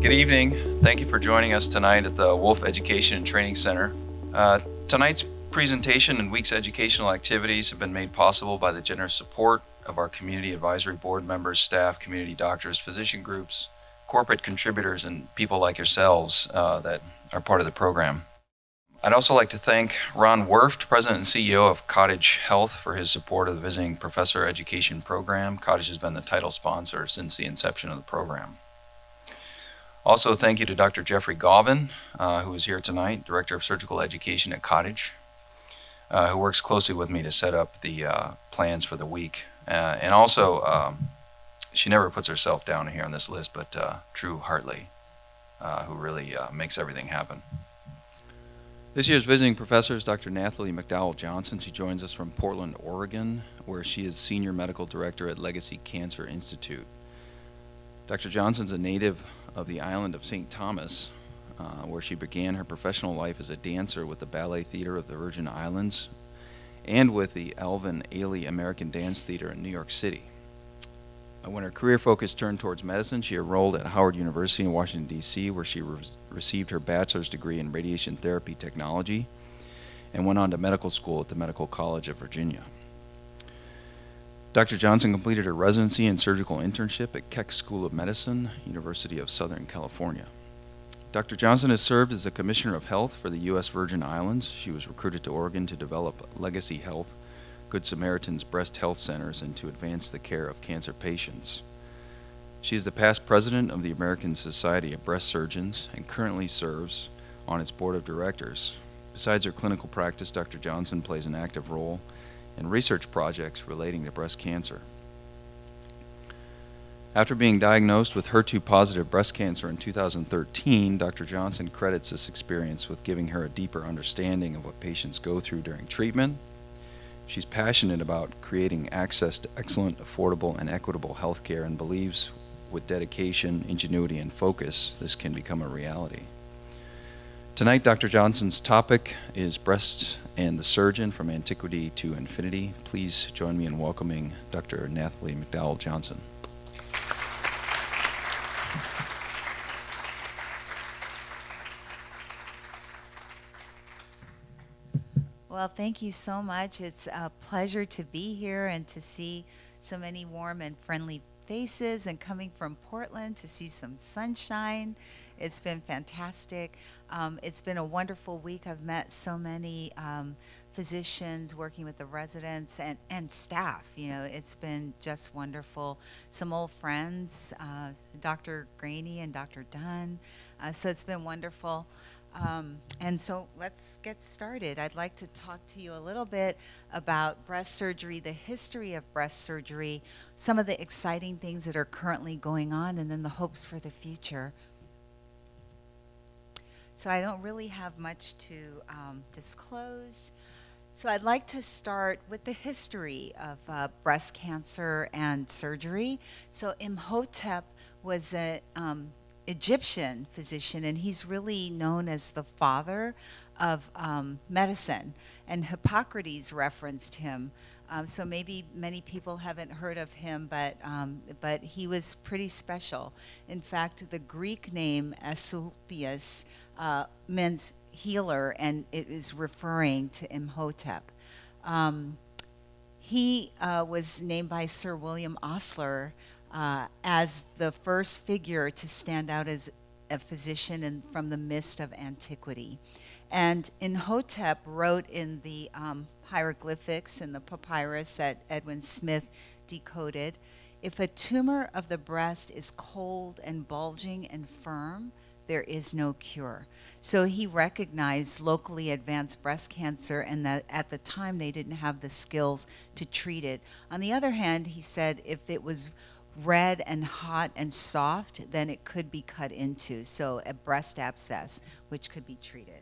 Good evening. Thank you for joining us tonight at the Wolf Education and Training Center. Tonight's presentation and week's educational activities have been made possible by the generous support of our community advisory board members, staff, community doctors, physician groups, corporate contributors, and people like yourselves that are part of the program. I'd also like to thank Ron Werft, President and CEO of Cottage Health, for his support of the Visiting Professor Education Program. Cottage has been the title sponsor since the inception of the program. Also, thank you to Dr. Jeffrey Gauvin, who is here tonight, Director of Surgical Education at Cottage, who works closely with me to set up the plans for the week. And also, she never puts herself down here on this list, but Drew Hartley, who really makes everything happen. This year's visiting professor is Dr. Nathalie McDowell Johnson. She joins us from Portland, Oregon, where she is Senior Medical Director at Legacy Cancer Institute. Dr. Johnson's a native of the island of St. Thomas, where she began her professional life as a dancer with the Ballet Theater of the Virgin Islands and with the Alvin Ailey American Dance Theater in New York City. When her career focus turned towards medicine, she enrolled at Howard University in Washington, D.C., where she received her bachelor's degree in radiation therapy technology and went on to medical school at the Medical College of Virginia. Dr. Johnson completed her residency and surgical internship at Keck School of Medicine, University of Southern California. Dr. Johnson has served as the Commissioner of Health for the U.S. Virgin Islands. She was recruited to Oregon to develop Legacy Health, Good Samaritan's breast health centers, and to advance the care of cancer patients. She is the past president of the American Society of Breast Surgeons and currently serves on its board of directors. Besides her clinical practice, Dr. Johnson plays an active role in research projects relating to breast cancer. After being diagnosed with HER2-positive breast cancer in 2013, Dr. Johnson credits this experience with giving her a deeper understanding of what patients go through during treatment. She's passionate about creating access to excellent, affordable, and equitable health care and believes with dedication, ingenuity, and focus, this can become a reality. Tonight, Dr. Johnson's topic is Breast and the Surgeon, from Antiquity to Infinity. Please join me in welcoming Dr. Nathalie McDowell Johnson. Well, thank you so much. It's a pleasure to be here and to see so many warm and friendly faces, and coming from Portland to see some sunshine. It's been fantastic. It's been a wonderful week. I've met so many physicians working with the residents and staff. You know, it's been just wonderful. Some old friends, Dr. Graney and Dr. Dunn. So it's been wonderful. And so let's get started. I'd like to talk to you a little bit about breast surgery, the history of breast surgery, some of the exciting things that are currently going on, and then the hopes for the future. So I don't really have much to disclose. So I'd like to start with the history of breast cancer and surgery. So Imhotep was an Egyptian physician, and he's really known as the father of medicine, and Hippocrates referenced him. So maybe many people haven't heard of him, but he was pretty special. In fact, the Greek name Asclepius means healer, and it is referring to Imhotep. He was named by Sir William Osler as the first figure to stand out as a physician from the mist of antiquity. And Imhotep wrote in the hieroglyphics in the papyrus that Edwin Smith decoded, "If a tumor of the breast is cold and bulging and firm, there is no cure." So he recognized locally advanced breast cancer, and that at the time they didn't have the skills to treat it. On the other hand, he said if it was red and hot and soft, then it could be cut into, so a breast abscess, which could be treated.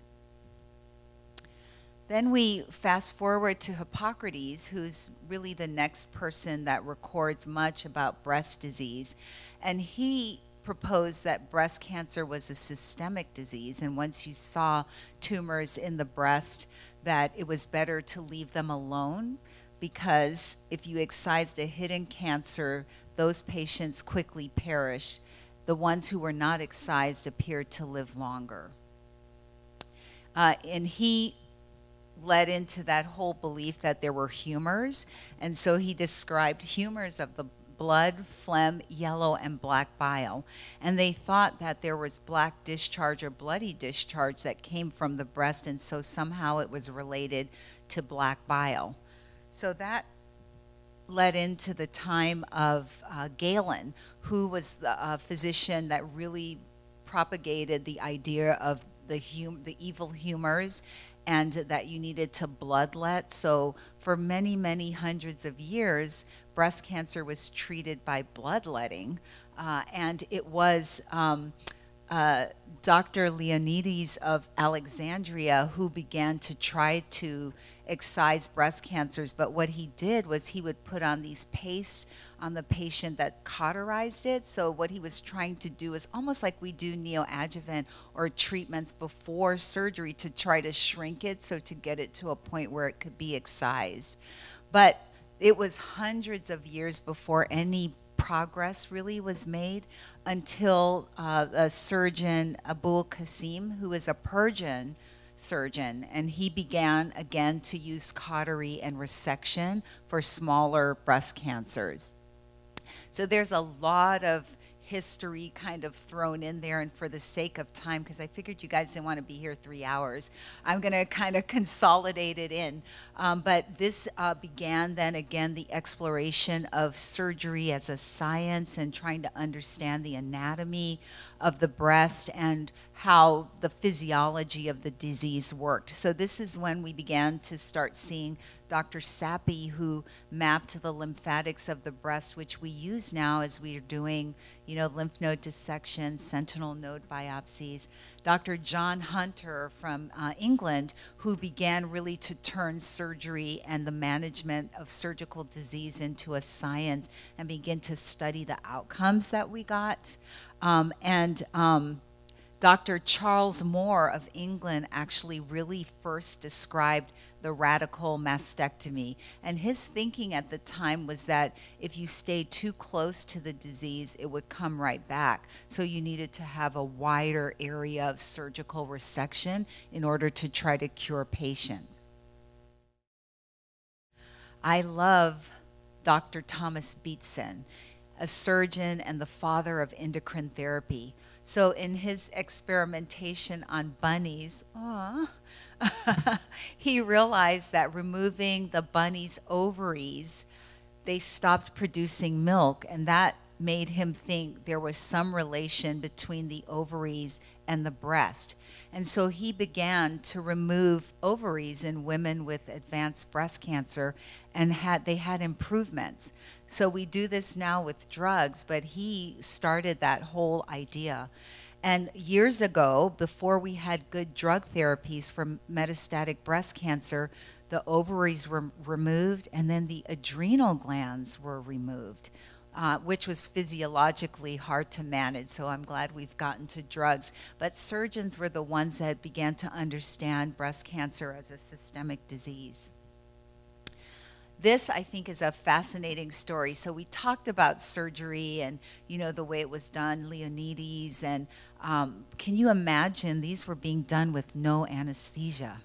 Then we fast forward to Hippocrates, who's really the next person that records much about breast disease. And he proposed that breast cancer was a systemic disease, and once you saw tumors in the breast, that it was better to leave them alone, because if you excised a hidden cancer, those patients quickly perish the ones who were not excised appeared to live longer. And he led into that whole belief that there were humors, and so he described humors of the blood, phlegm, yellow, and black bile. And they thought that there was black discharge or bloody discharge that came from the breast, and so somehow it was related to black bile. So that led into the time of Galen, who was the physician that really propagated the idea of the evil humors, and that you needed to bloodlet. So for many, many hundreds of years, breast cancer was treated by bloodletting, and it was Dr. Leonides of Alexandria who began to try to excise breast cancers. But what he did was he would put on these pastes on the patient that cauterized it. So what he was trying to do is almost like we do neoadjuvant or treatments before surgery to try to shrink it, so to get it to a point where it could be excised. But it was hundreds of years before any progress really was made, until a surgeon, Abul Qasim, who is a Persian surgeon, and he began again to use cautery and resection for smaller breast cancers. So there's a lot of history kind of thrown in there, and for the sake of time, because I figured you guys didn't want to be here 3 hours, I'm going to kind of consolidate it in. But this began then again the exploration of surgery as a science and trying to understand the anatomy of the breast and how the physiology of the disease worked. So this is when we began to start seeing Dr. Sappi, who mapped the lymphatics of the breast, which we use now as we are doing, you know, lymph node dissection, sentinel node biopsies. Dr. John Hunter from England, who began really to turn surgery and the management of surgical disease into a science and begin to study the outcomes that we got. Dr. Charles Moore of England actually really first described the radical mastectomy. And his thinking at the time was that if you stayed too close to the disease, it would come right back. So you needed to have a wider area of surgical resection in order to try to cure patients. I love Dr. Thomas Beatson, a surgeon and the father of endocrine therapy. So in his experimentation on bunnies, he realized that removing the bunny's ovaries, they stopped producing milk, and that made him think there was some relation between the ovaries and the breast. And so he began to remove ovaries in women with advanced breast cancer, and they had improvements. So we do this now with drugs, but he started that whole idea. And years ago, before we had good drug therapies for metastatic breast cancer, the ovaries were removed, and then the adrenal glands were removed, which was physiologically hard to manage. So I'm glad we've gotten to drugs. But surgeons were the ones that began to understand breast cancer as a systemic disease. This, I think, is a fascinating story. So we talked about surgery and, you know, the way it was done, Leonides, and can you imagine these were being done with no anesthesia?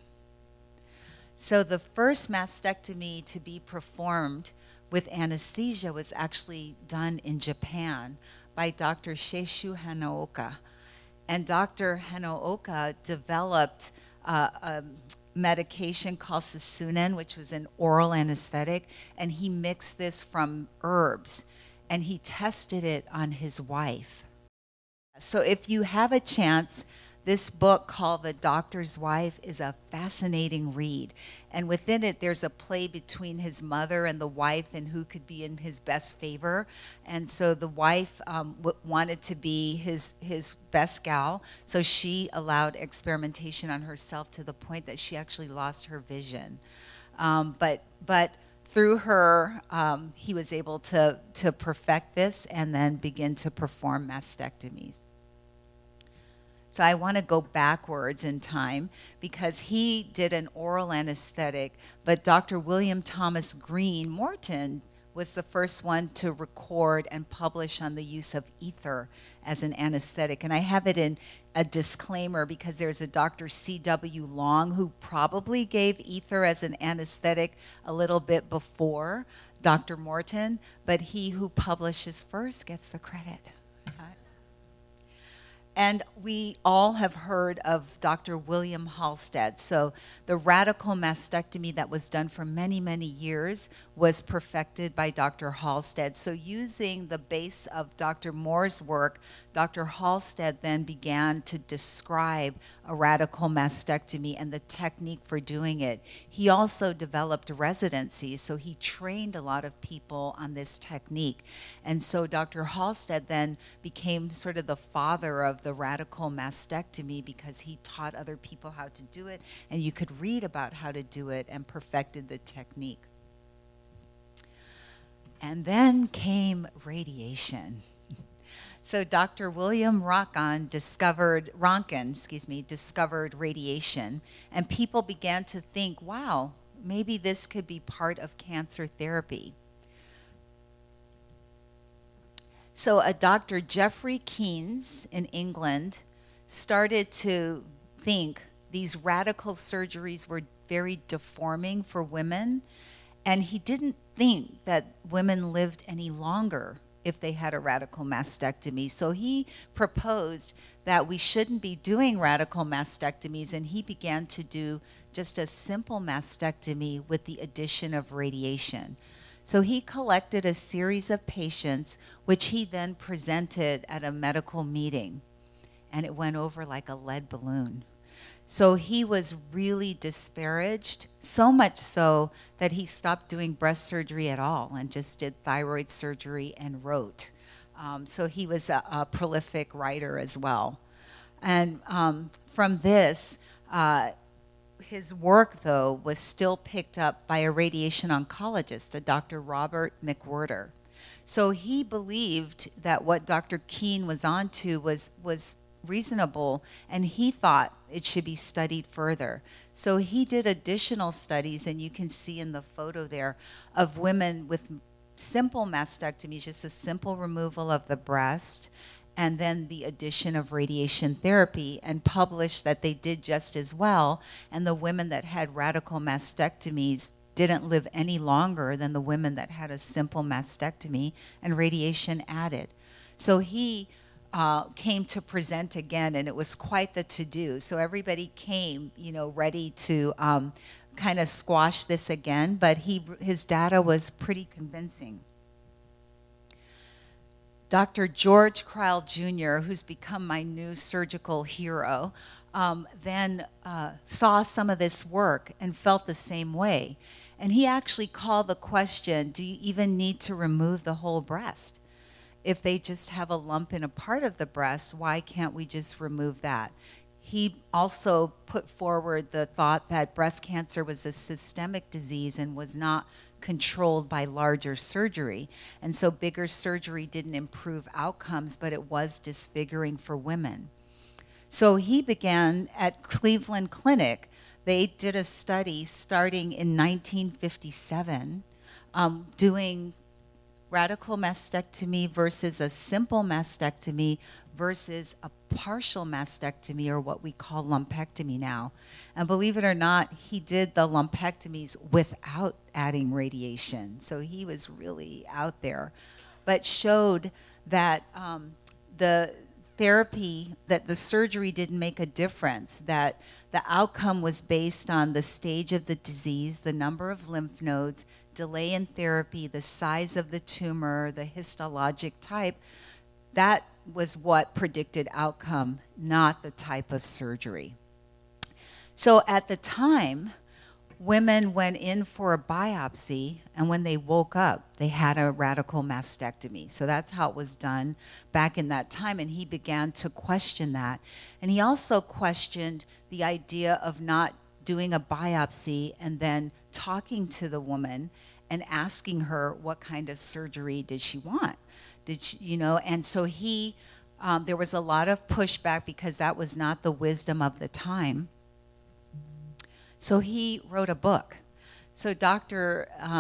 So the first mastectomy to be performed with anesthesia was actually done in Japan by Dr. Seishu Hanaoka. And Dr. Hanaoka developed a medication called Susunen, which was an oral anesthetic, and he mixed this from herbs, and he tested it on his wife. So if you have a chance, this book called The Doctor's Wife is a fascinating read. And within it, there's a play between his mother and the wife and who could be in his best favor. And so the wife wanted to be his best gal, so she allowed experimentation on herself to the point that she actually lost her vision. But through her, he was able to perfect this and then begin to perform mastectomies. So I want to go backwards in time because he did an oral anesthetic, but Dr. William Thomas Green Morton was the first one to record and publish on the use of ether as an anesthetic. And I have it in a disclaimer because there's a Dr. C.W. Long who probably gave ether as an anesthetic a little bit before Dr. Morton, but he who publishes first gets the credit. And we all have heard of Dr. William Halsted. So the radical mastectomy that was done for many, many years was perfected by Dr. Halsted. So using the base of Dr. Moore's work, Dr. Halsted then began to describe a radical mastectomy and the technique for doing it. He also developed residencies, so he trained a lot of people on this technique. And so Dr. Halsted then became sort of the father of the radical mastectomy because he taught other people how to do it, and you could read about how to do it and perfected the technique. And then came radiation. So Dr. William Röntgen discovered radiation, and people began to think, wow, maybe this could be part of cancer therapy. So a Dr. Geoffrey Keynes in England started to think these radical surgeries were very deforming for women, and he didn't think that women lived any longer if they had a radical mastectomy. So he proposed that we shouldn't be doing radical mastectomies, and he began to do just a simple mastectomy with the addition of radiation. So he collected a series of patients, which he then presented at a medical meeting, and it went over like a lead balloon. So he was really disparaged, so much so that he stopped doing breast surgery at all and just did thyroid surgery and wrote. So he was a prolific writer as well. And from this, his work, though, was still picked up by a radiation oncologist, a Dr. Robert McWhirter. So he believed that what Dr. Keene was onto was reasonable, and he thought it should be studied further. So he did additional studies, and you can see in the photo there of women with simple mastectomies, just a simple removal of the breast, and then the addition of radiation therapy, and published that they did just as well, and the women that had radical mastectomies didn't live any longer than the women that had a simple mastectomy and radiation added. So he came to present again, and it was quite the to-do. So everybody came, ready to kind of squash this again, but his data was pretty convincing. Dr. George Kreil Jr., who's become my new surgical hero, then saw some of this work and felt the same way. And he actually called the question, do you even need to remove the whole breast? If they just have a lump in a part of the breast, why can't we just remove that? He also put forward the thought that breast cancer was a systemic disease and was not controlled by larger surgery. And so bigger surgery didn't improve outcomes, but it was disfiguring for women. So he began at Cleveland Clinic. They did a study starting in 1957 doing radical mastectomy versus a simple mastectomy versus a partial mastectomy, or what we call lumpectomy now. And believe it or not, he did the lumpectomies without adding radiation. So he was really out there, but showed that the therapy, that the surgery didn't make a difference, that the outcome was based on the stage of the disease, the number of lymph nodes, delay in therapy, the size of the tumor, the histologic type. That was what predicted outcome, not the type of surgery. So at the time, women went in for a biopsy, and when they woke up, they had a radical mastectomy. So that's how it was done back in that time, and he began to question that. And he also questioned the idea of not doing a biopsy and then talking to the woman and asking her what kind of surgery did she want. Did she, and so he, there was a lot of pushback because that was not the wisdom of the time. So he wrote a book. So Dr.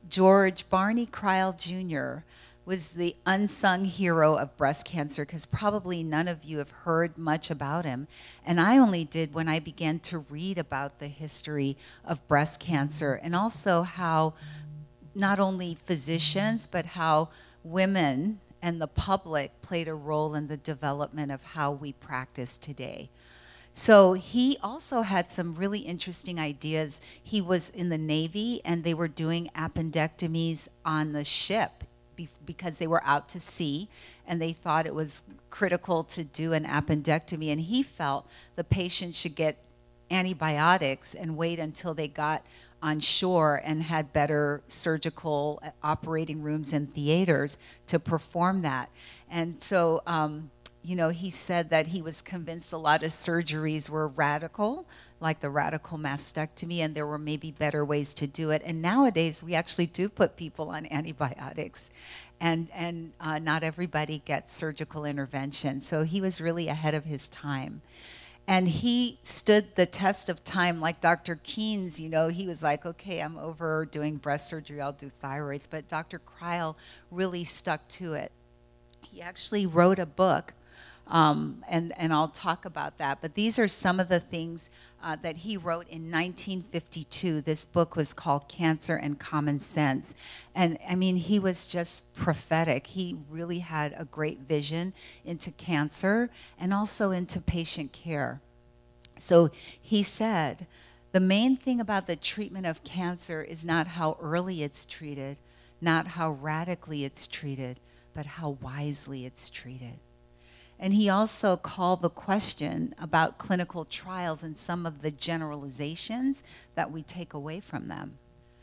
George Barney Cryle Jr. was the unsung hero of breast cancer, because probably none of you have heard much about him. And I only did when I began to read about the history of breast cancer, and also how not only physicians, but how women and the public played a role in the development of how we practice today. So he also had some really interesting ideas. He was in the Navy, and they were doing appendectomies on the ship because they were out to sea, and they thought it was critical to do an appendectomy. And he felt the patient should get antibiotics and wait until they got on shore and had better surgical operating rooms and theaters to perform that. And so, you know, he said that he was convinced a lot of surgeries were radical, like the radical mastectomy, and there were maybe better ways to do it. And nowadays, we actually do put people on antibiotics, and not everybody gets surgical intervention. So he was really ahead of his time. And he stood the test of time, like Dr. Keynes. You know, he was like, okay, I'm over doing breast surgery, I'll do thyroids. But Dr. Cryle really stuck to it. He actually wrote a book, and I'll talk about that. But these are some of the things that he wrote in 1952. This book was called Cancer and Common Sense. And I mean, he was just prophetic. He really had a great vision into cancer and also into patient care. So he said, the main thing about the treatment of cancer is not how early it's treated, not how radically it's treated, but how wisely it's treated. And he also called the question about clinical trials and some of the generalizations that we take away from them.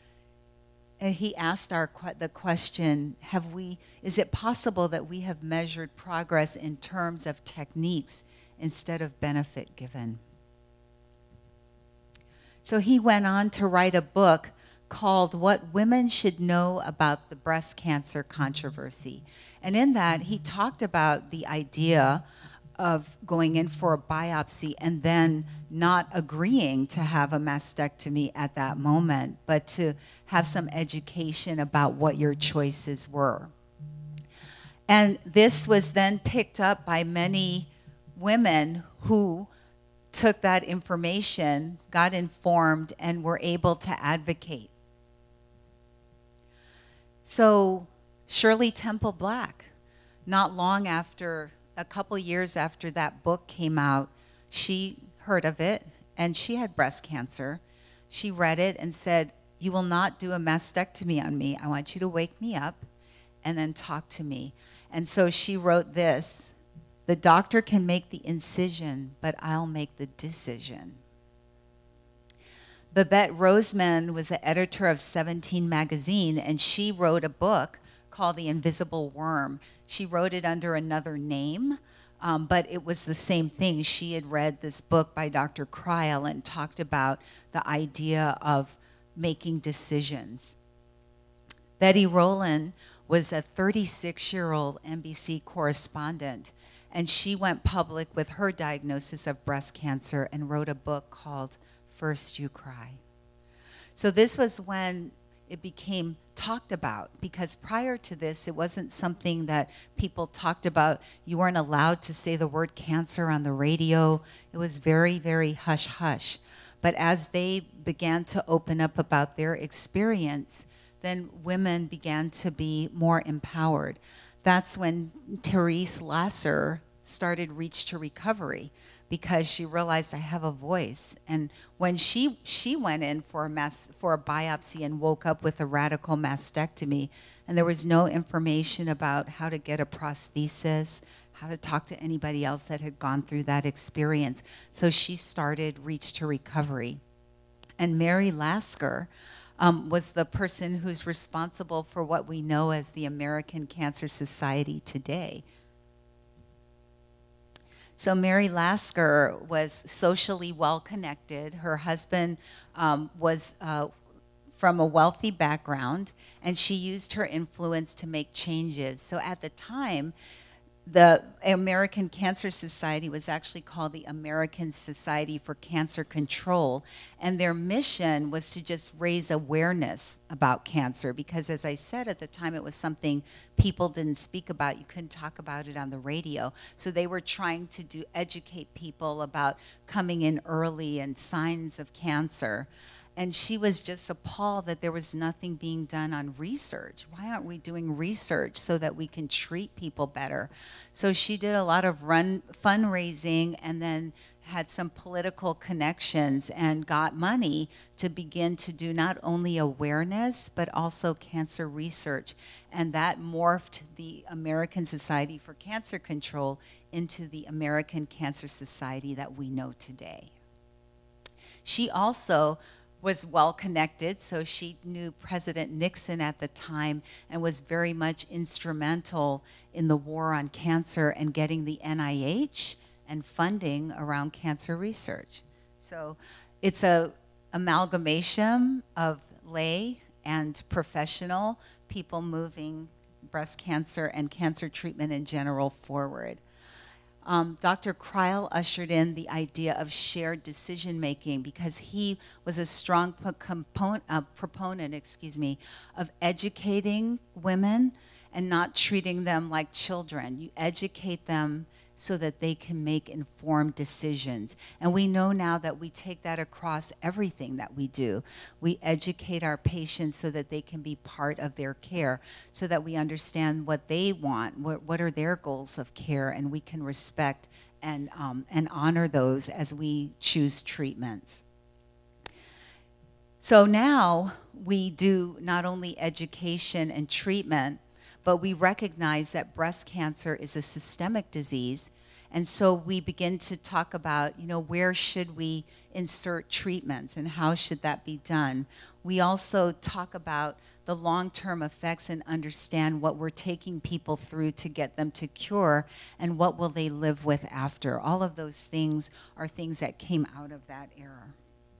And he asked the question, is it possible that we have measured progress in terms of techniques instead of benefit given? So he went on to write a book called What Women Should Know About the Breast Cancer Controversy. And in that, he talked about the idea of going in for a biopsy and then not agreeing to have a mastectomy at that moment, but to have some education about what your choices were. And this was then picked up by many women who took that information, got informed, and were able to advocate. So Shirley Temple Black, not long after, a couple years after that book came out, she heard of it, and she had breast cancer. She read it and said, you will not do a mastectomy on me. I want you to wake me up and then talk to me. And so she wrote this: the doctor can make the incision, but I'll make the decision. Babette Roseman was the editor of 17 magazine, and she wrote a book called The Invisible Worm. She wrote it under another name, but it was the same thing. She had read this book by Dr. Cryle and talked about the idea of making decisions. Betty Rowland was a 36-year-old NBC correspondent, and she went public with her diagnosis of breast cancer and wrote a book called First You Cry. So this was when it became talked about, because prior to this, it wasn't something that people talked about. You weren't allowed to say the word cancer on the radio. It was very, very hush-hush. But as they began to open up about their experience, then women began to be more empowered. That's when Therese Lasser started Reach to Recovery, because she realized I have a voice. And when she went in for a biopsy and woke up with a radical mastectomy, and there was no information about how to get a prosthesis, how to talk to anybody else that had gone through that experience. So she started Reach to Recovery. And Mary Lasker was the person who's responsible for what we know as the American Cancer Society today. So Mary Lasker was socially well-connected. Her husband was from a wealthy background, and she used her influence to make changes. So at the time, the American Cancer Society was actually called the American Society for Cancer Control, and their mission was to just raise awareness about cancer, because as I said at the time, it was something people didn't speak about. You couldn't talk about it on the radio. So they were trying to educate people about coming in early and signs of cancer. And she was just appalled that there was nothing being done on research. Why aren't we doing research so that we can treat people better? So she did a lot of fundraising, and then had some political connections and got money to begin to do not only awareness, but also cancer research. And that morphed the American Society for Cancer Control into the American Cancer Society that we know today. She also was well connected, so she knew President Nixon at the time and was very much instrumental in the war on cancer and getting the NIH and funding around cancer research. So it's a amalgamation of lay and professional people moving breast cancer and cancer treatment in general forward. Dr. Kreil ushered in the idea of shared decision-making, because he was a strong proponent of educating women and not treating them like children. You educate them so that they can make informed decisions. And we know now that we take that across everything that we do. We educate our patients so that they can be part of their care, so that we understand what they want, what are their goals of care, and we can respect and honor those as we choose treatments. So now we do not only education and treatment, but we recognize that breast cancer is a systemic disease, and so we begin to talk about, where should we insert treatments and how should that be done. We also talk about the long-term effects and understand what we're taking people through to get them to cure, and what will they live with after. All of those things are things that came out of that era.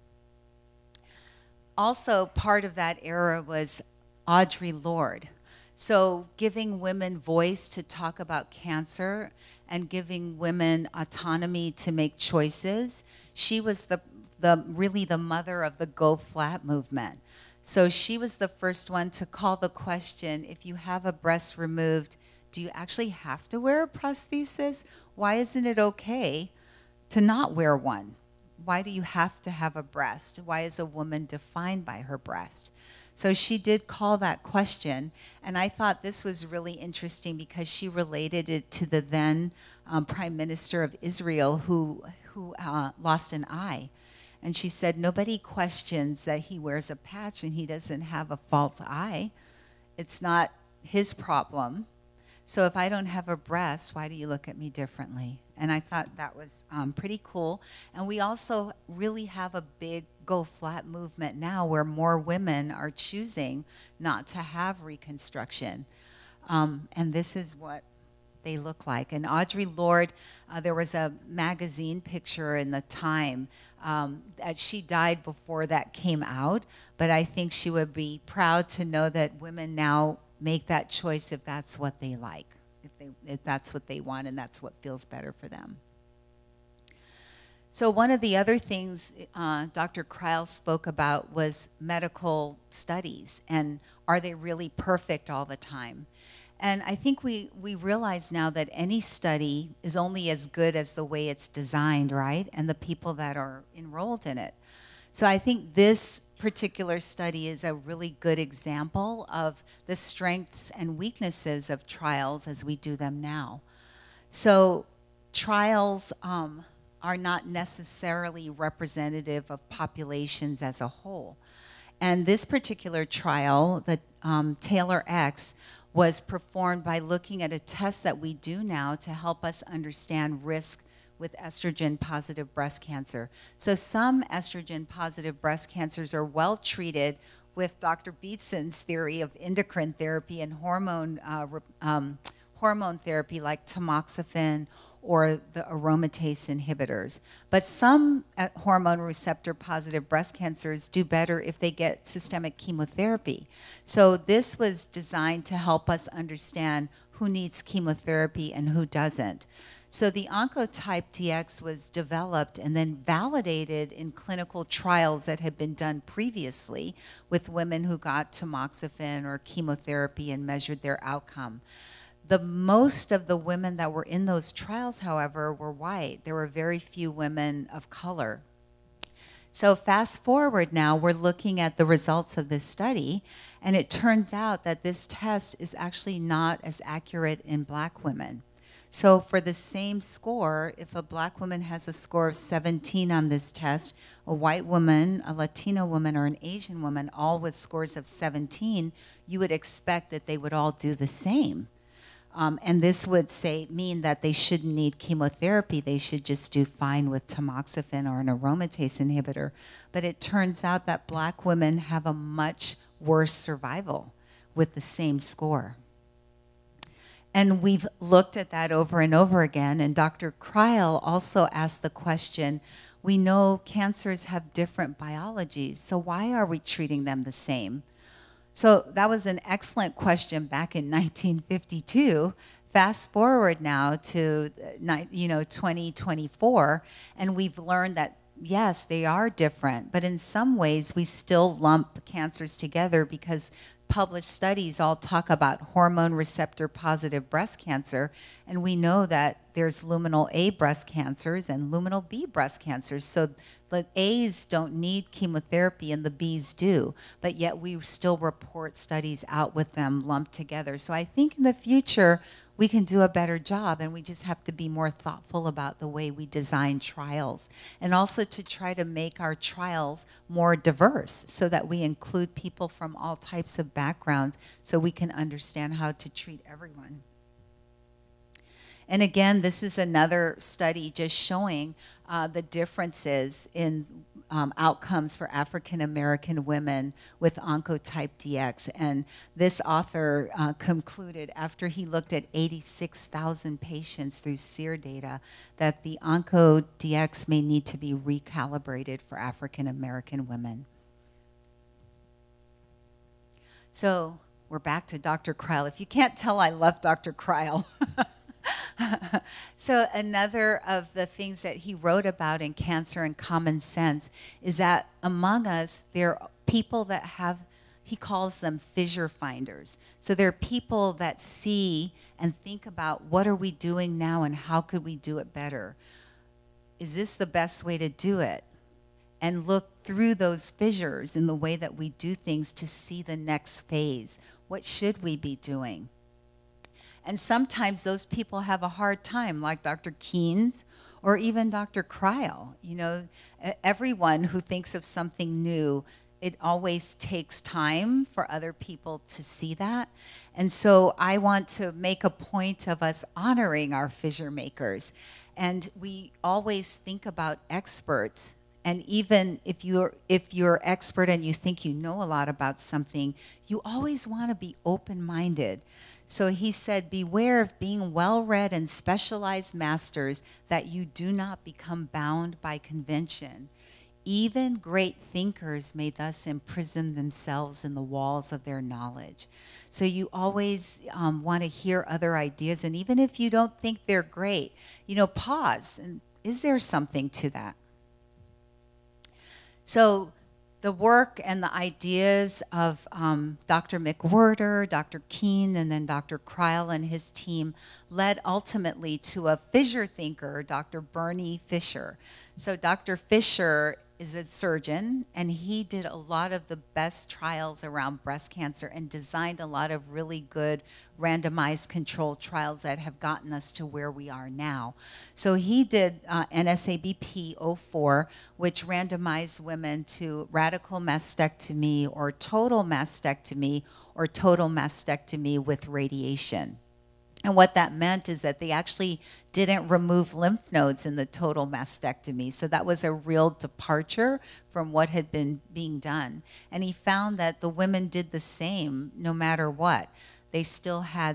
Also, part of that era was Audre Lorde. So giving women voice to talk about cancer and giving women autonomy to make choices. She was really the mother of the Go Flat movement. So she was the first one to call the question, if you have a breast removed, do you actually have to wear a prosthesis? Why isn't it okay to not wear one? Why do you have to have a breast? Why is a woman defined by her breast? So she did call that question, and I thought this was really interesting because she related it to the then Prime Minister of Israel who lost an eye. And she said, nobody questions that he wears a patch and he doesn't have a false eye. It's not his problem. So if I don't have a breast, why do you look at me differently? And I thought that was pretty cool. And we also really have a big Go Flat movement now, where more women are choosing not to have reconstruction. And this is what they look like. And Audre Lorde, there was a magazine picture in the time that she died before that came out, but I think she would be proud to know that women now make that choice if that's what they like, if that's what they want and that's what feels better for them. So one of the other things Dr. Kreil spoke about was medical studies, and are they really perfect all the time? And I think we realize now that any study is only as good as the way it's designed, right? And the people that are enrolled in it. So I think this particular study is a really good example of the strengths and weaknesses of trials as we do them now. So trials are not necessarily representative of populations as a whole. And this particular trial, the Taylor X, was performed by looking at a test that we do now to help us understand risk with estrogen-positive breast cancer. So some estrogen-positive breast cancers are well treated with Dr. Beatson's theory of endocrine therapy and hormone therapy like tamoxifen or the aromatase inhibitors. But some hormone receptor positive breast cancers do better if they get systemic chemotherapy. So this was designed to help us understand who needs chemotherapy and who doesn't. So the Oncotype DX was developed and then validated in clinical trials that had been done previously with women who got tamoxifen or chemotherapy and measured their outcome. The most of the women that were in those trials, however, were white. There were very few women of color. So fast forward now, we're looking at the results of this study, and it turns out that this test is actually not as accurate in black women. So for the same score, if a black woman has a score of 17 on this test, a white woman, a Latino woman, or an Asian woman, all with scores of 17, you would expect that they would all do the same. And this would mean that they shouldn't need chemotherapy. They should just do fine with tamoxifen or an aromatase inhibitor. But it turns out that black women have a much worse survival with the same score. And we've looked at that over and over again. And Dr. Kreil also asked the question, we know cancers have different biologies, so why are we treating them the same? So that was an excellent question back in 1952. Fast forward now to 2024, and we've learned that yes, they are different, but in some ways we still lump cancers together because published studies all talk about hormone receptor positive breast cancer, and we know that there's luminal A breast cancers and luminal B breast cancers. So the A's don't need chemotherapy and the B's do, but yet we still report studies out with them lumped together. So I think in the future we can do a better job, and we just have to be more thoughtful about the way we design trials, and also to try to make our trials more diverse so that we include people from all types of backgrounds so we can understand how to treat everyone. And again, this is another study just showing the differences in outcomes for African American women with Oncotype DX. And this author concluded, after he looked at 86,000 patients through SEER data, that the OncoDX may need to be recalibrated for African American women. So we're back to Dr. Kreil. If you can't tell, I love Dr. Kreil. So another of the things that he wrote about in Cancer and Common Sense is that among us, there are people that have, he calls them fissure finders. So there are people that see and think about what are we doing now and how could we do it better? Is this the best way to do it? And look through those fissures in the way that we do things to see the next phase. What should we be doing? And sometimes those people have a hard time, like Dr. Keynes or even Dr. Kreil. You know, everyone who thinks of something new, it always takes time for other people to see that. And so I want to make a point of us honoring our fissure makers. And we always think about experts. And even if you're expert and you think you know a lot about something, you always want to be open-minded. So he said, beware of being well-read and specialized masters, that you do not become bound by convention. Even great thinkers may thus imprison themselves in the walls of their knowledge. So you always want to hear other ideas, and even if you don't think they're great, you know, pause. And is there something to that? So the work and the ideas of Dr. McWhorter, Dr. Keene, and then Dr. Kreil and his team led ultimately to a fissure thinker, Dr. Bernie Fisher. So Dr. Fisher is a surgeon, and he did a lot of the best trials around breast cancer and designed a lot of really good randomized controlled trials that have gotten us to where we are now. So he did NSABP 04, which randomized women to radical mastectomy or total mastectomy with radiation. And what that meant is that they actually didn't remove lymph nodes in the total mastectomy. So that was a real departure from what had been being done. And he found that the women did the same no matter what. They still had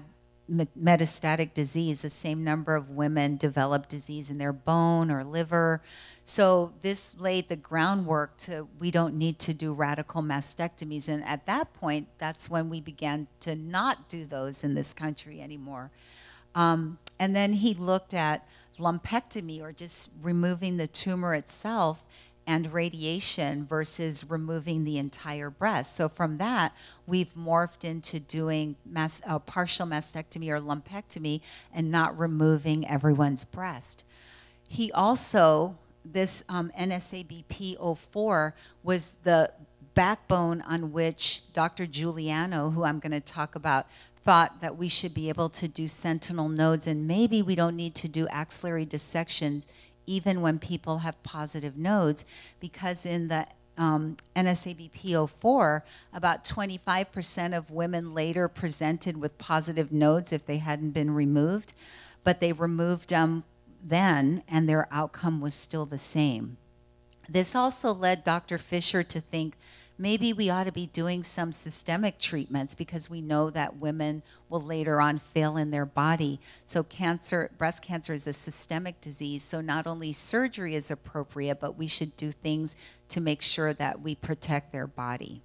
metastatic disease. The same number of women develop disease in their bone or liver. So this laid the groundwork to, we don't need to do radical mastectomies. And at that point, that's when we began to not do those in this country anymore. And then he looked at lumpectomy, or just removing the tumor itself, and radiation versus removing the entire breast. So from that, we've morphed into doing partial mastectomy or lumpectomy and not removing everyone's breast. He also, this NSABP04 was the backbone on which Dr. Giuliano, who I'm going to talk about, thought that we should be able to do sentinel nodes, and maybe we don't need to do axillary dissections even when people have positive nodes, because in the NSABP04, about 25% of women later presented with positive nodes if they hadn't been removed, but they removed them then and their outcome was still the same. This also led Dr. Fisher to think maybe we ought to be doing some systemic treatments, because we know that women will later on fail in their body. So cancer, breast cancer is a systemic disease, so not only surgery is appropriate, but we should do things to make sure that we protect their body.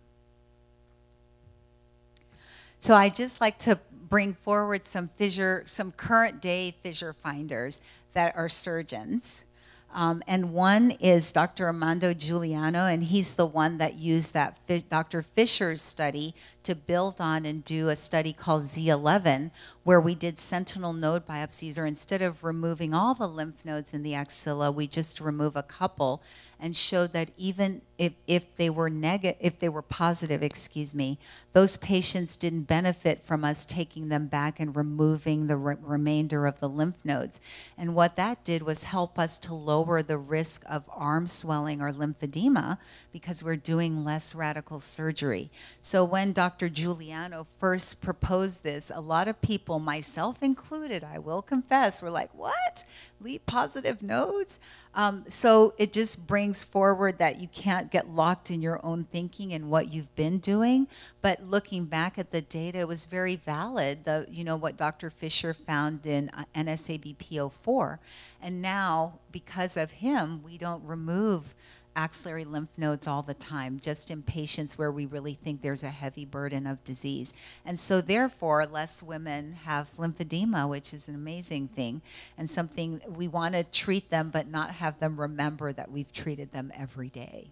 So I just like to bring forward some current day fissure finders that are surgeons. And one is Dr. Armando Giuliano, and he's the one that used that Dr. Fisher's study to build on and do a study called Z11, where we did sentinel node biopsies, or instead of removing all the lymph nodes in the axilla, we just remove a couple, and showed that even if they were positive, those patients didn't benefit from us taking them back and removing the remainder of the lymph nodes. And what that did was help us to lower the risk of arm swelling or lymphedema, because we're doing less radical surgery. So when Dr. Giuliano first proposed this, a lot of people, myself included, I will confess, were like, what? Leave positive nodes? So it just brings forward that you can't get locked in your own thinking and what you've been doing. But looking back at the data, it was very valid, what Dr. Fisher found in NSABP04. And now, because of him, we don't remove axillary lymph nodes all the time, just in patients where we really think there's a heavy burden of disease. And so therefore, less women have lymphedema, which is an amazing thing, and something we want to treat them but not have them remember that we've treated them every day.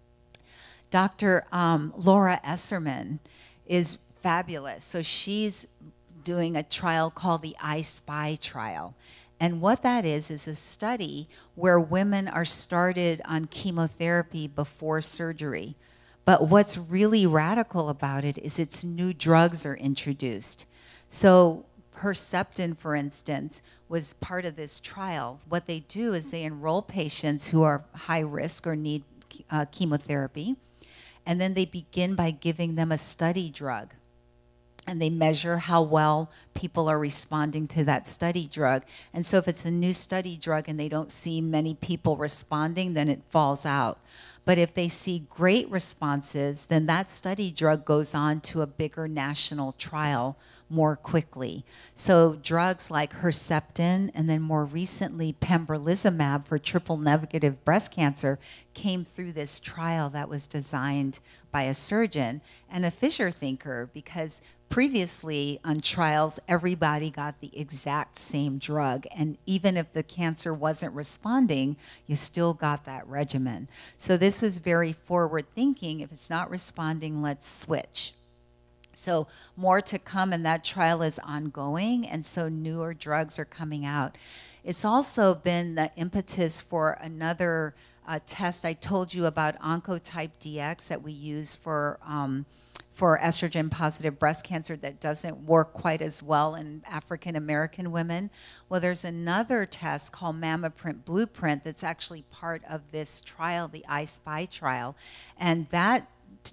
Dr. Laura Esserman is fabulous. So she's doing a trial called the I-SPY trial. And what that is a study where women are started on chemotherapy before surgery. But what's really radical about it is its new drugs are introduced. So Herceptin, for instance, was part of this trial. What they do is they enroll patients who are high risk or need chemotherapy, and then they begin by giving them a study drug. And they measure how well people are responding to that study drug. And so if it's a new study drug and they don't see many people responding, then it falls out. But if they see great responses, then that study drug goes on to a bigger national trial more quickly. So drugs like Herceptin, and then more recently pembrolizumab for triple-negative breast cancer, came through this trial that was designed by a surgeon and a fissure thinker, because previously on trials, everybody got the exact same drug. And even if the cancer wasn't responding, you still got that regimen. So this was very forward thinking. If it's not responding, let's switch. So more to come, and that trial is ongoing, and so newer drugs are coming out. It's also been the impetus for another test. I told you about Oncotype DX that we use for estrogen-positive breast cancer that doesn't work quite as well in African American women. Well, there's another test called MammaPrint Blueprint that's actually part of this trial, the I-SPY trial, and that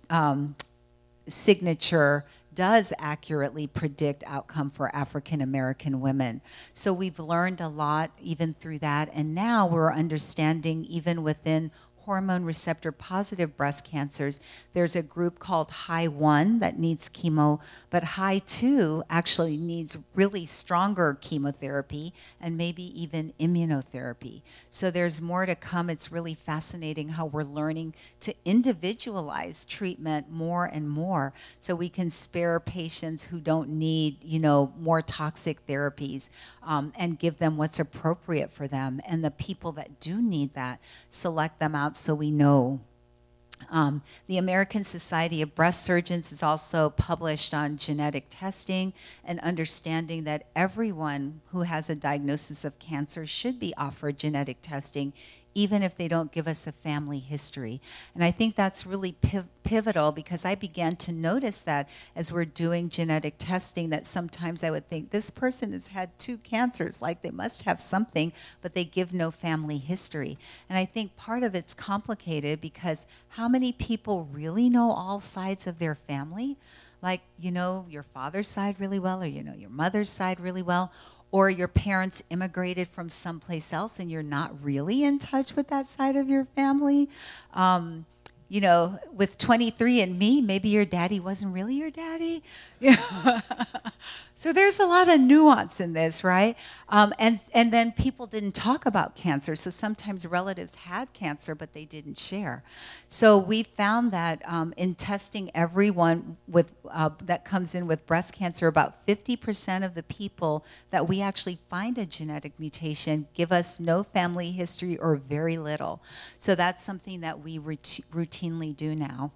signature does accurately predict outcome for African American women. So we've learned a lot even through that, and now we're understanding even within hormone receptor positive breast cancers, there's a group called high 1 that needs chemo, but high 2 actually needs really stronger chemotherapy and maybe even immunotherapy. So there's more to come. It's really fascinating how we're learning to individualize treatment more and more so we can spare patients who don't need, you know, more toxic therapies, and give them what's appropriate for them. And the people that do need that, select them out so we know. The American Society of Breast Surgeons has also published on genetic testing and understanding that everyone who has a diagnosis of cancer should be offered genetic testing, even if they don't give us a family history. And I think that's really pivotal, because I began to notice that as we're doing genetic testing, that sometimes I would think this person has had 2 cancers, like they must have something, but they give no family history. And I think part of it's complicated because how many people really know all sides of their family? Like, you know your father's side really well, or you know your mother's side really well, or your parents immigrated from someplace else and you're not really in touch with that side of your family. You know, with 23andMe, maybe your daddy wasn't really your daddy. Yeah. So there's a lot of nuance in this, right? And then people didn't talk about cancer. So sometimes relatives had cancer, but they didn't share. So we found that in testing everyone with that comes in with breast cancer, about 50% of the people that we actually find a genetic mutation give us no family history or very little. So that's something that we routinely do now.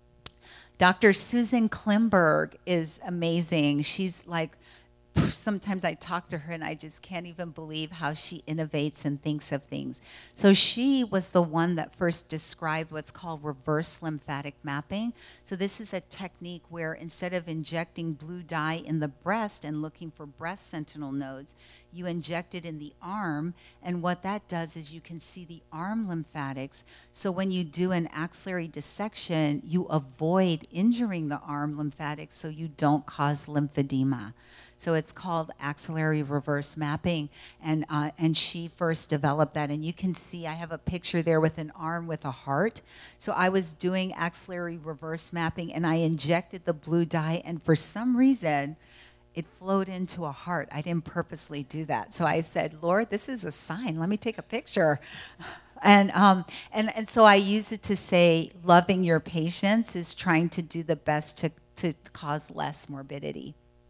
Dr. Susan Klimberg is amazing. She's like, sometimes I talk to her and I just can't even believe how she innovates and thinks of things. So she was the one that first described what's called reverse lymphatic mapping. So this is a technique where instead of injecting blue dye in the breast and looking for breast sentinel nodes, you inject it in the arm, and what that does is you can see the arm lymphatics. So when you do an axillary dissection, you avoid injuring the arm lymphatics so you don't cause lymphedema. So it's called axillary reverse mapping, and she first developed that. And you can see I have a picture there with an arm with a heart. So I was doing axillary reverse mapping, and I injected the blue dye, and for some reason, it flowed into a heart. I didn't purposely do that. So I said, Lord, this is a sign. Let me take a picture. And so I use it to say, loving your patients is trying to do the best to cause less morbidity.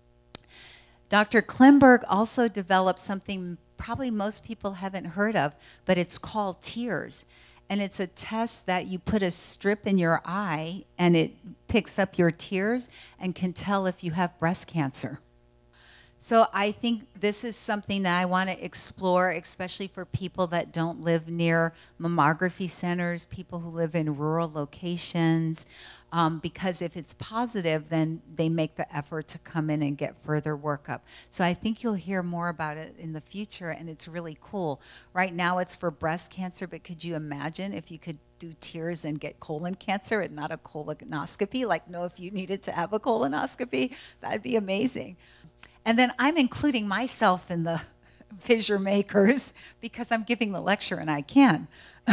Dr. Klimberg also developed something probably most people haven't heard of, but it's called tears. And it's a test that you put a strip in your eye and it picks up your tears and can tell if you have breast cancer. So I think this is something that I want to explore, especially for people that don't live near mammography centers, people who live in rural locations, because if it's positive, then they make the effort to come in and get further workup. So I think you'll hear more about it in the future, and it's really cool. Right now it's for breast cancer, but could you imagine if you could do tears and get colon cancer and not a colonoscopy? Like, no, if you needed to have a colonoscopy, that'd be amazing. And then I'm including myself in the fissure makers because I'm giving the lecture and I can.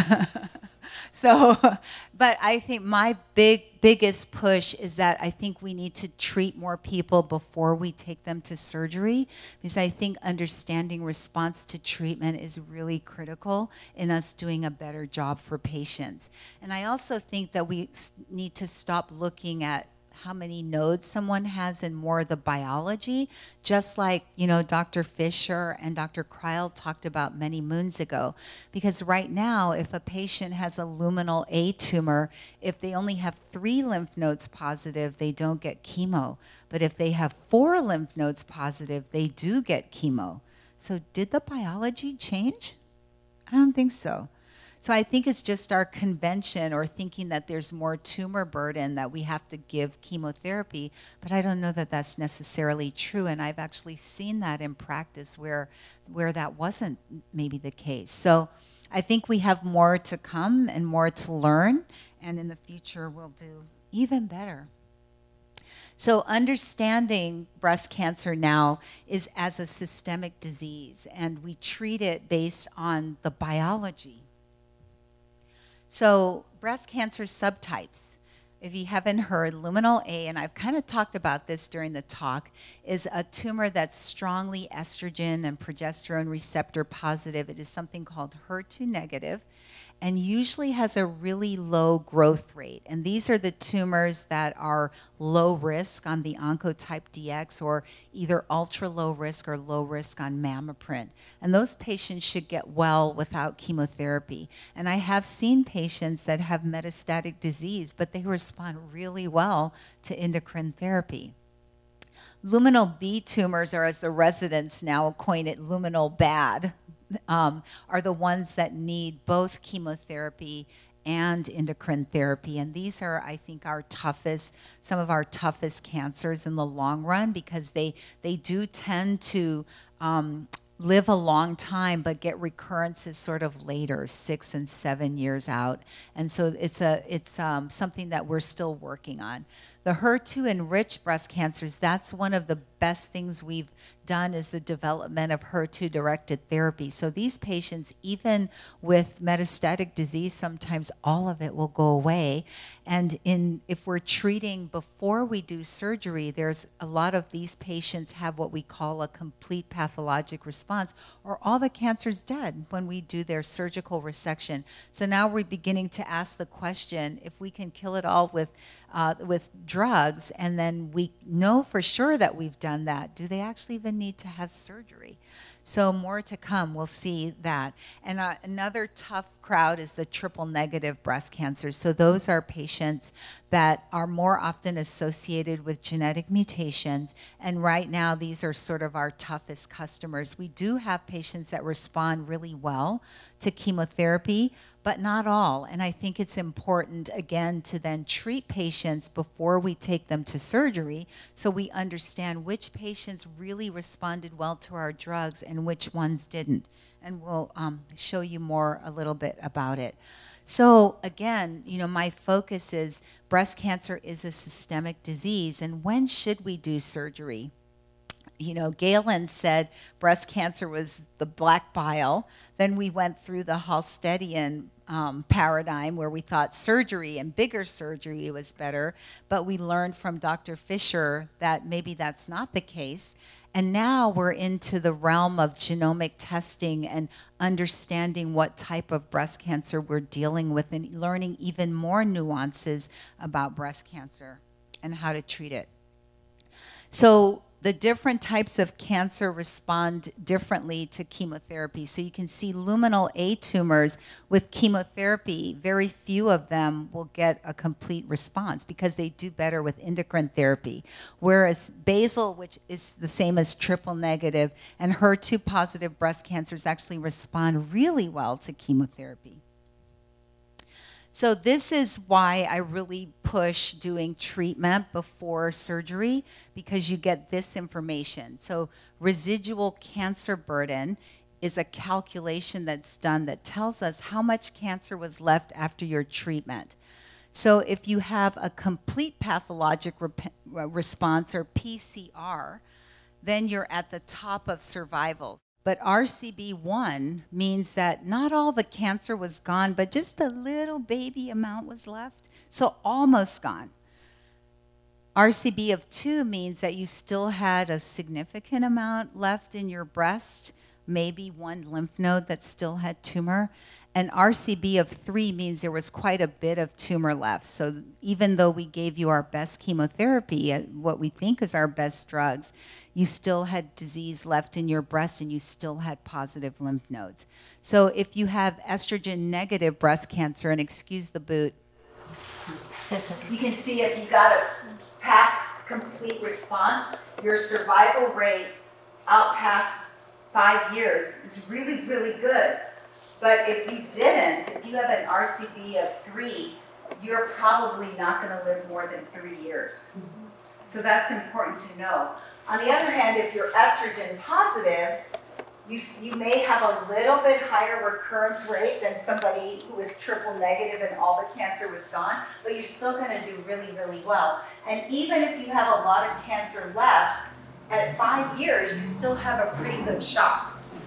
So, but I think my biggest push is that I think we need to treat more people before we take them to surgery, because I think understanding response to treatment is really critical in us doing a better job for patients. And I also think that we need to stop looking at how many nodes someone has and more the biology, just like, you know, Dr. Fisher and Dr. Kreil talked about many moons ago. Because right now, if a patient has a luminal A tumor, if they only have 3 lymph nodes positive, they don't get chemo. But if they have 4 lymph nodes positive, they do get chemo. So did the biology change? I don't think so. So I think it's just our convention or thinking that there's more tumor burden that we have to give chemotherapy, but I don't know that that's necessarily true, and I've actually seen that in practice where that wasn't maybe the case. So I think we have more to come and more to learn, and in the future we'll do even better. So understanding breast cancer now is as a systemic disease, and we treat it based on the biology. So breast cancer subtypes. If you haven't heard, luminal A, and I've kind of talked about this during the talk, is a tumor that's strongly estrogen and progesterone receptor positive. It is something called HER2 negative, and usually has a really low growth rate. And these are the tumors that are low risk on the Oncotype DX, or either ultra low risk or low risk on Mammoprint. And those patients should get well without chemotherapy. And I have seen patients that have metastatic disease, but they respond really well to endocrine therapy. Luminal B tumors, or as the residents now coin it, luminal bad, are the ones that need both chemotherapy and endocrine therapy. And these are, I think, some of our toughest cancers in the long run, because they do tend to live a long time, but get recurrences sort of later, 6 and 7 years out. And so it's something that we're still working on. The HER2 enriched breast cancers, that's one of the best things we've done, is the development of HER2-directed therapy. So these patients, even with metastatic disease, sometimes all of it will go away. And if we're treating before we do surgery, there's a lot of these patients have what we call a complete pathologic response, or all the cancer's dead when we do their surgical resection. So now we're beginning to ask the question, if we can kill it all with drugs, and then we know for sure that we've done that, do they actually even need to have surgery? So more to come, we'll see that. And another tough crowd is the triple negative breast cancer. So those are patients that are more often associated with genetic mutations. And right now, these are sort of our toughest customers. We do have patients that respond really well to chemotherapy, but not all. And I think it's important, again, to then treat patients before we take them to surgery, so we understand which patients really responded well to our drugs and which ones didn't. And we'll show you a little bit about it. So again, my focus is breast cancer is a systemic disease, and when should we do surgery? Galen said breast cancer was the black bile. Then we went through the Halstedian paradigm, where we thought surgery and bigger surgery was better, but we learned from Dr. Fisher that maybe that's not the case. And now we're into the realm of genomic testing and understanding what type of breast cancer we're dealing with, and learning even more nuances about breast cancer and how to treat it. So the different types of cancer respond differently to chemotherapy. So you can see luminal A tumors with chemotherapy, very few of them will get a complete response because they do better with endocrine therapy. Whereas basal, which is the same as triple negative, and HER2 positive breast cancers actually respond really well to chemotherapy. So this is why I really push doing treatment before surgery, because you get this information. So residual cancer burden is a calculation that's done that tells us how much cancer was left after your treatment. So if you have a complete pathologic response, or PCR, then you're at the top of survival. But RCB1 means that not all the cancer was gone, but just a little baby amount was left, so almost gone. RCB of 2 means that you still had a significant amount left in your breast, maybe one lymph node that still had tumor. And RCB of 3 means there was quite a bit of tumor left. So even though we gave you our best chemotherapy, what we think is our best drugs, you still had disease left in your breast, and you still had positive lymph nodes. So if you have estrogen negative breast cancer, and excuse the boot, you can see if you got a complete response, your survival rate out past 5 years is really, really good. But if you didn't, if you have an RCB of 3, you're probably not going to live more than 3 years. So that's important to know. On the other hand, if you're estrogen positive, you may have a little bit higher recurrence rate than somebody who is triple negative and all the cancer was gone, but you're still going to do really, really well. And even if you have a lot of cancer left, at 5 years, you still have a pretty good shot.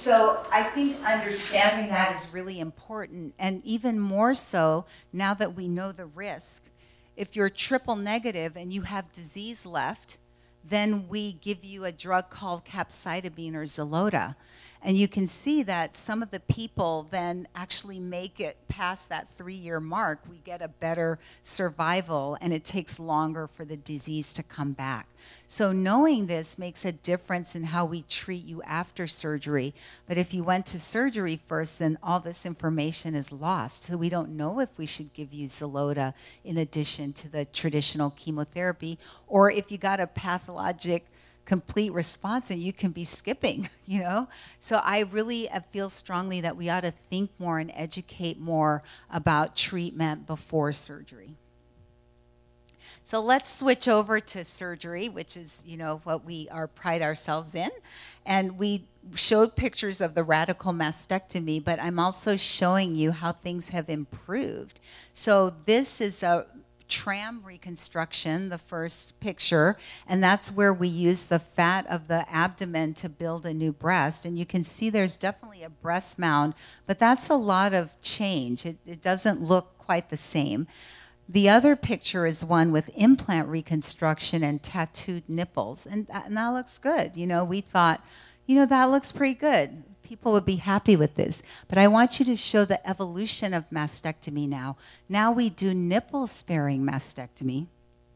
So I think understanding that is really important, and even more so now that we know the risk. If you're triple negative and you have disease left, then we give you a drug called capecitabine or Xeloda. And you can see that some of the people then actually make it past that 3-year mark. We get a better survival, and it takes longer for the disease to come back. So knowing this makes a difference in how we treat you after surgery. But if you went to surgery first, then all this information is lost. So we don't know if we should give you Xeloda in addition to the traditional chemotherapy, or if you got a pathologic complete response and you can be skipping, you know? So I really feel strongly that we ought to think more and educate more about treatment before surgery. So let's switch over to surgery, which is, you know, what we pride ourselves in. And we showed pictures of the radical mastectomy, but I'm also showing you how things have improved. So this is a tram reconstruction, the first picture, and that's where we use the fat of the abdomen to build a new breast. And you can see there's definitely a breast mound, but that's a lot of change. It doesn't look quite the same. The other picture is one with implant reconstruction and tattooed nipples, and that looks good. You know, we thought, you know, that looks pretty good. People would be happy with this. But I want you to show the evolution of mastectomy now. Now we do nipple-sparing mastectomy.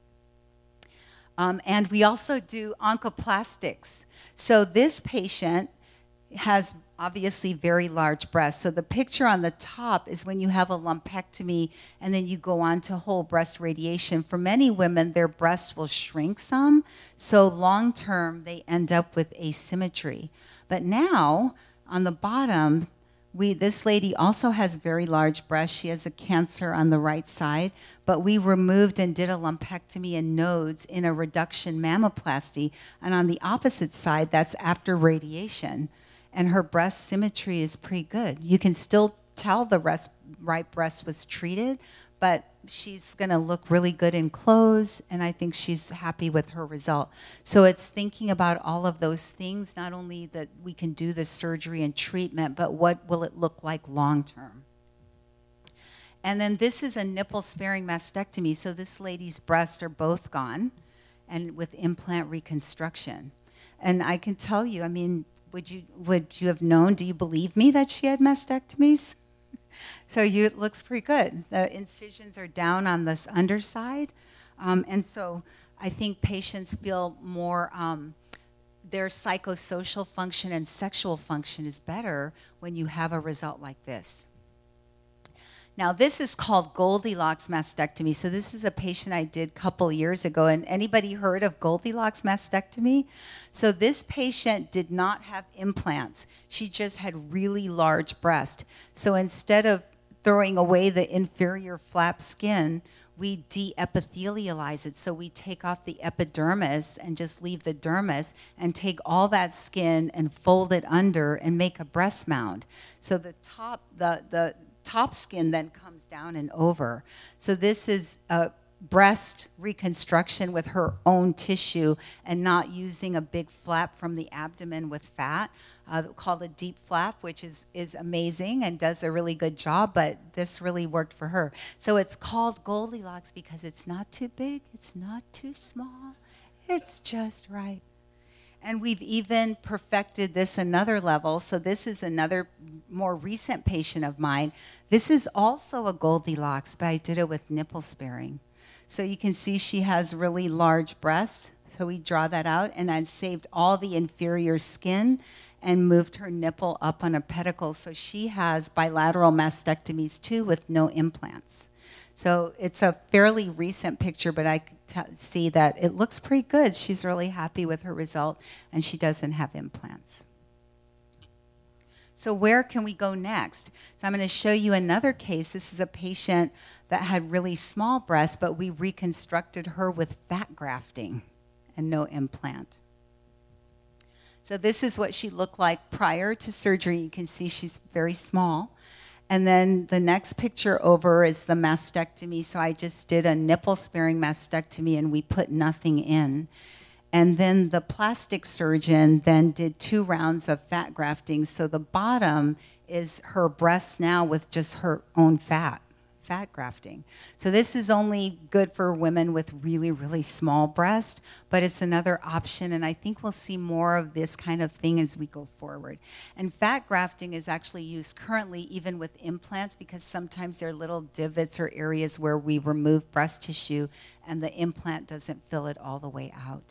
And we also do oncoplastics. So this patient has obviously very large breasts. So the picture on the top is when you have a lumpectomy and then you go on to whole breast radiation. For many women, their breasts will shrink some. So long term, they end up with asymmetry. But now, on the bottom, this lady also has very large breasts. She has a cancer on the right side, but we removed and did a lumpectomy and nodes in a reduction mammoplasty. And on the opposite side, that's after radiation. And her breast symmetry is pretty good. You can still tell the right breast was treated, but she's going to look really good in clothes, and I think she's happy with her result. So it's thinking about all of those things, not only that we can do the surgery and treatment, but what will it look like long term. And then this is a nipple-sparing mastectomy. So this lady's breasts are both gone, and with implant reconstruction. And I can tell you, I mean, would you have known, do you believe me that she had mastectomies? So it looks pretty good. The incisions are down on this underside. And so I think patients feel more, their psychosocial function and sexual function is better when you have a result like this. Now this is called Goldilocks mastectomy. So this is a patient I did a couple years ago. And anybody heard of Goldilocks mastectomy? So this patient did not have implants. She just had really large breasts. So instead of throwing away the inferior flap skin, we de-epithelialize it. So we take off the epidermis and just leave the dermis and take all that skin and fold it under and make a breast mound. So the top skin then comes down and over. So this is a breast reconstruction with her own tissue and not using a big flap from the abdomen with fat, called a deep flap, which is amazing and does a really good job, but this really worked for her. So it's called Goldilocks because it's not too big, it's not too small, it's just right. And we've even perfected this another level. So this is another more recent patient of mine. This is also a Goldilocks, but I did it with nipple sparing. So you can see she has really large breasts. So we draw that out, and I saved all the inferior skin and moved her nipple up on a pedicle. So she has bilateral mastectomies too with no implants. So it's a fairly recent picture, but I could see that it looks pretty good. She's really happy with her result, and she doesn't have implants. So where can we go next? So I'm going to show you another case. This is a patient that had really small breasts, but we reconstructed her with fat grafting and no implant. So this is what she looked like prior to surgery. You can see she's very small. And then the next picture over is the mastectomy. So I just did a nipple-sparing mastectomy, and we put nothing in. And then the plastic surgeon then did 2 rounds of fat grafting. So the bottom is her breast now with just her own fat grafting. So this is only good for women with really, really small breasts, but it's another option, and I think we'll see more of this kind of thing as we go forward. And fat grafting is actually used currently even with implants, because sometimes there are little divots or areas where we remove breast tissue and the implant doesn't fill it all the way out.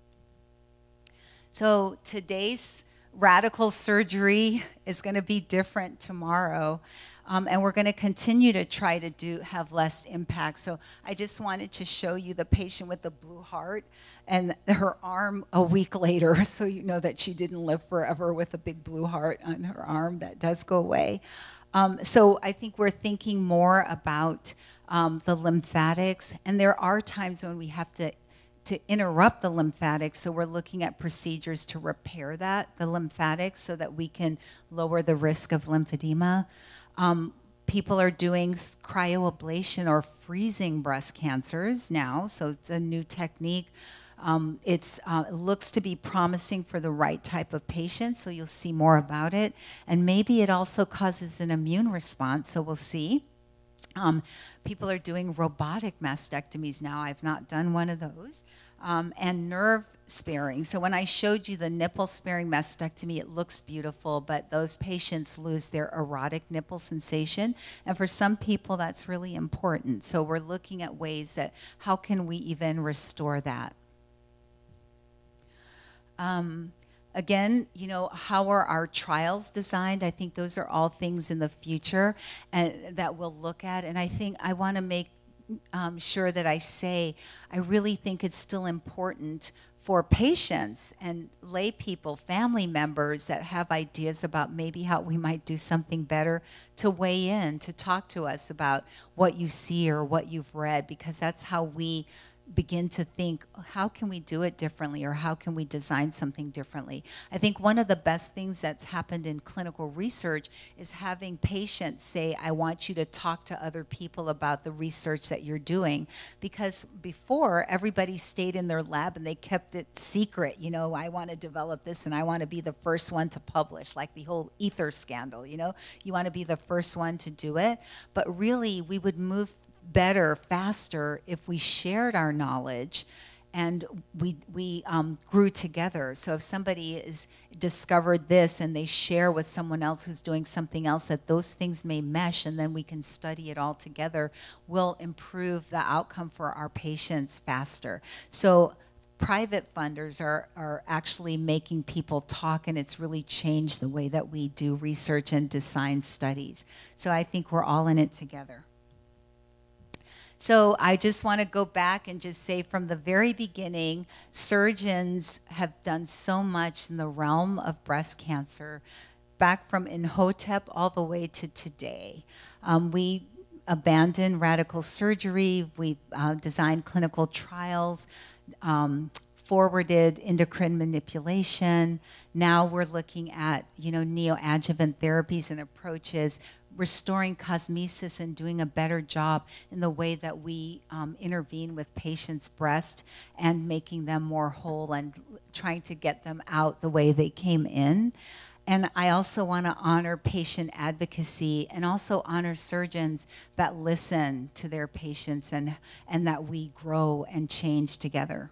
So today's radical surgery is going to be different tomorrow. And we're going to continue to try to have less impact. So I just wanted to show you the patient with the blue heart and her arm a week later, so you know that she didn't live forever with a big blue heart on her arm. That does go away. So I think we're thinking more about the lymphatics, and there are times when we have to interrupt the lymphatics, so we're looking at procedures to repair the lymphatics, so that we can lower the risk of lymphedema. People are doing cryoablation or freezing breast cancers now, so it's a new technique. It looks to be promising for the right type of patient, so you'll see more about it. And maybe it also causes an immune response, so we'll see. People are doing robotic mastectomies now. I've not done one of those. And nerve sparing. So when I showed you the nipple sparing mastectomy, it looks beautiful, but those patients lose their erotic nipple sensation. And for some people, that's really important. So we're looking at ways that, how can we even restore that? Again, you know, how are our trials designed? I think those are all things in the future and that we'll look at. And I think I want to make sure that I say, I really think it's still important for patients and lay people, family members that have ideas about maybe how we might do something better, to weigh in, to talk to us about what you see or what you've read, because that's how we begin to think, how can we do it differently, or how can we design something differently? I think one of the best things that's happened in clinical research is having patients say, I want you to talk to other people about the research that you're doing. Because before, everybody stayed in their lab and they kept it secret. You know, I want to develop this and I want to be the first one to publish, like the whole ether scandal, you know? You want to be the first one to do it. But really, we would move better, faster, if we shared our knowledge and we grew together. So if somebody is discovered this and they share with someone else who's doing something else, that those things may mesh, and then we can study it all together, will improve the outcome for our patients faster. So private funders are actually making people talk, and it's really changed the way that we do research and design studies. So I think we're all in it together. So I just want to go back and just say, from the very beginning, surgeons have done so much in the realm of breast cancer, back from Imhotep all the way to today. We abandoned radical surgery. We designed clinical trials, forwarded endocrine manipulation. Now we're looking at, you know, neoadjuvant therapies and approaches, restoring cosmesis and doing a better job in the way that we intervene with patients' breast and making them more whole and trying to get them out the way they came in. And I also want to honor patient advocacy and also honor surgeons that listen to their patients and that we grow and change together.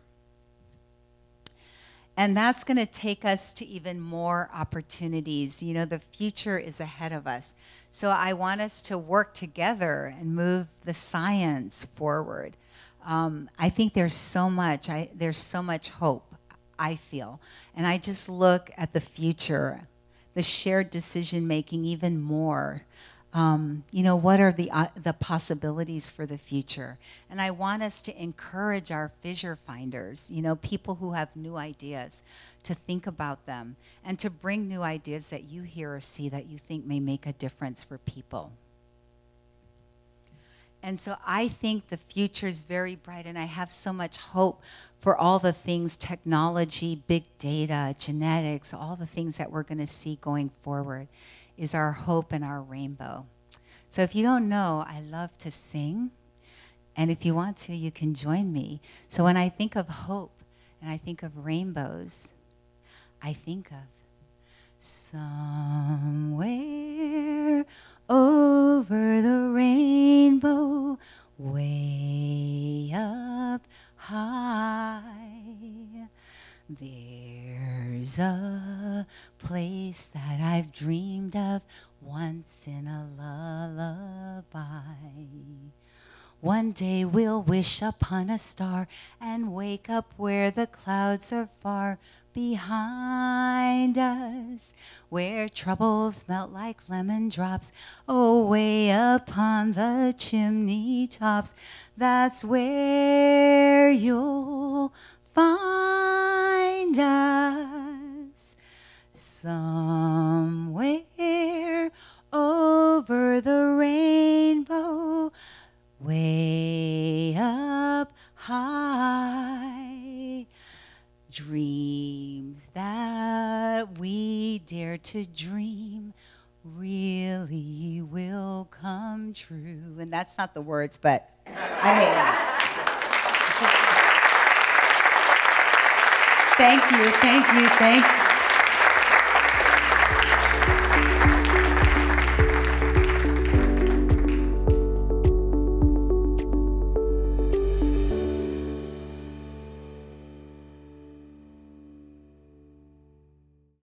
And that's going to take us to even more opportunities. You know, the future is ahead of us. So I want us to work together and move the science forward. I think there's so much hope, I feel. And I just look at the future, the shared decision making even more. You know, what are the possibilities for the future? And I want us to encourage our fissure finders, you know, people who have new ideas, to think about them and to bring new ideas that you hear or see that you think may make a difference for people. And so I think the future is very bright, and I have so much hope for all the things, technology, big data, genetics, all the things that we're going to see going forward is our hope and our rainbow. So if you don't know, I love to sing. And if you want to, you can join me. So when I think of hope and I think of rainbows. I think of somewhere over the rainbow, way up high, there's a place that I've dreamed of once in a lullaby. One day we'll wish upon a star and wake up where the clouds are far behind us, where troubles melt like lemon drops away upon the chimney tops. That's where you'll find us, somewhere over the rainbow, way up high. Dreams that we dare to dream really will come true. And that's not the words, but I made it. Thank you, thank you, thank you.